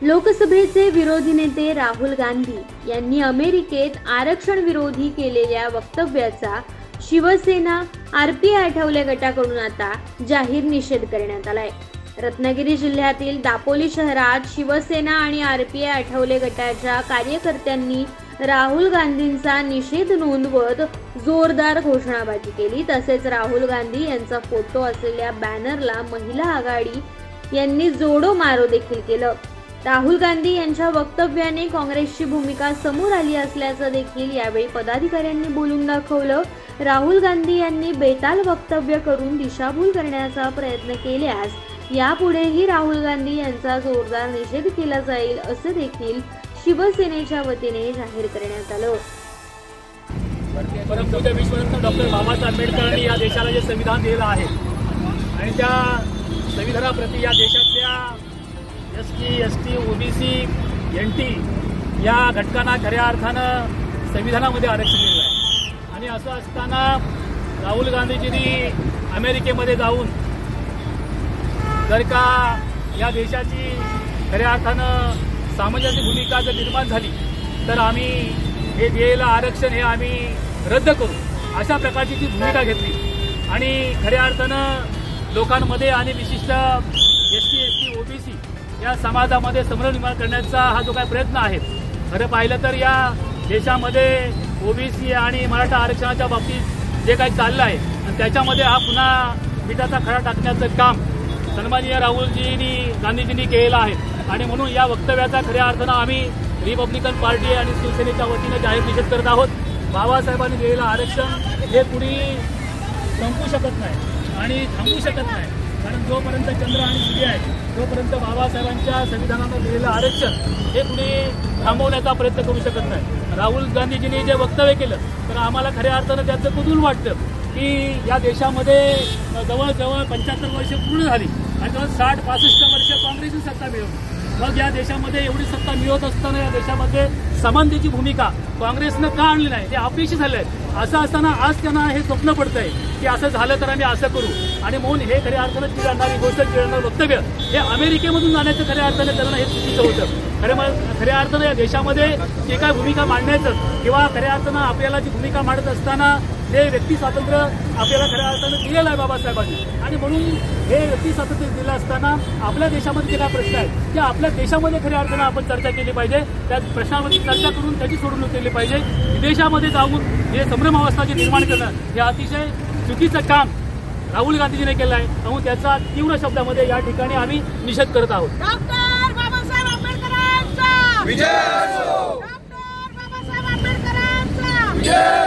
लोकसभेचे विरोधी नेते राहुल गांधी यांनी अमेरिकेत आरक्षण विरोधी केलेल्या वक्तव्याचा शिवसेना आरपीआय आठवले गटाकडून आता जाहीर निषेध करण्यात आलाय। रत्नागिरी जिल्ह्यातील दापोली शहरात शिवसेना आणि आरपीआय आठवले गटाच्या कार्यकर्त्यांनी राहुल गांधींचा निषेध नोंदवत जोरदार घोषणाबाजी केली। तसेच राहुल गांधी यांचा फोटो असलेल्या बॅनरला महिला आघाडी यांनी जोडो मारो देखील केलं। राहुल गांधी यांच्या वक्तव्याने काँग्रेसची भूमिका समोर आली असल्याचं देखील यावेळी पदाधिकाऱ्यांनी बोलून दाखवलं। राहुल गांधी यांनी बेताल वक्तव्य करून दिशाभूल करण्याचा प्रयत्न केल्यास यापुढेही राहुल गांधी यांचा जोरदार निषेध केला जाईल असं देखील शिवसेनेच्या वतीने जाहीर करण्यात आलं। परमपूज्य विश्वरत्न डॉक्टर बाबासाहेब आंबेडकरांनी या देशाला जे संविधान दिलेलं आहे आणि त्या संविधानाप्रती या देशातल्या SC, ST, OBC, NT या घटकांना खऱ्या अर्थानं संविधानामध्ये आरक्षण दिलेलं आहे। आणि असं असताना राहुल गांधीजींनी अमेरिकेमध्ये जाऊन जर का या देशाची खऱ्या अर्थानं सामंजस्य भूमिका जर निर्माण झाली तर आम्ही हे दिलेलं आरक्षण हे आम्ही रद्द करू अशा प्रकारची ती भूमिका घेतली। आणि खऱ्या अर्थानं लोकांमध्ये आणि विशिष्ट SC, ST, OBC या समाजामध्ये संभ्रम निर्माण करण्याचा हा जो काही प्रयत्न आहे, खरं पाहिलं तर या देशामध्ये OBC आणि मराठा आरक्षणाच्या बाबतीत जे काही चाललं आहे आणि त्याच्यामध्ये हा पुन्हा मिठाचा खडा टाकण्याचं काम सन्माननीय राहुलजींनी गांधीजींनी केलेलं आहे। आणि म्हणून या वक्तव्याचा खऱ्या अर्थानं आम्ही रिपब्लिकन पार्टी आणि शिवसेनेच्या वतीने जाहीर निषेध करत आहोत। बाबासाहेबांनी दिलेलं आरक्षण हे कुणी संपू शकत नाही आणि थांबवू शकत नाही, कारण जोपर्यंत चंद्र आणि सूर्य आहे तोपर्यंत बाबासाहेबांच्या संविधानानं दिलेलं आरक्षण हे कुणी थांबवण्याचा प्रयत्न करू शकत नाही। राहुल गांधीजींनी जे वक्तव्य केलं तर आम्हाला खऱ्या अर्थानं त्याचं कुतूहल वाटतं की या देशामध्ये जवळजवळ 75 वर्ष पूर्ण झाली आणि जवळ 60-65 वर्ष काँग्रेसची सत्ता मिळवली। मग या देशामध्ये एवढी सत्ता मिळवत असताना या देशामध्ये समानतेची भूमिका काँग्रेसनं का आणली नाही, ते अपयशी झाले आहे। असं असताना आज त्यांना हे स्वप्न पडतंय की असं झालं तर आम्ही असं करू, आणि म्हणून हे खऱ्या अर्थानं चिरडणारी गोष्ट चिरडणारं वक्तव्य हे अमेरिकेमधून जाण्याचं खऱ्या अर्थानं करणं हे चुकीचं होतं। खऱ्या अर्थानं या देशामध्ये जे काय भूमिका मांडण्याचं किंवा खऱ्या अर्थानं आपल्याला जी भूमिका मांडत असताना हे व्यक्ती स्वातंत्र्य आपल्याला खऱ्या अर्थानं दिलेलं आहे बाबासाहेबांनी, आणि म्हणून हे व्यक्ती स्वातंत्र्य दिलं असताना आपल्या देशामध्ये जे काय प्रश्न आहेत ते आपल्या देशामध्ये खऱ्या अर्थानं आपण चर्चा केली पाहिजे। त्या प्रश्नावरती चर्चा करून त्याची सोडवणूक केली पाहिजे। विदेशामध्ये जाऊन हे संभ्रम अवस्था जी निर्माण करणं हे अतिशय चुकीचं काम राहुल गांधीजीने केलं आहे, म्हणून त्याचा तीव्र शब्दामध्ये या ठिकाणी आम्ही निषेध करत आहोत। डॉक्टर बाबासाहेब आंबेडकरांचा विजय असो। डॉक्टर बाबासाहेब आंबेडकरांचा विजय।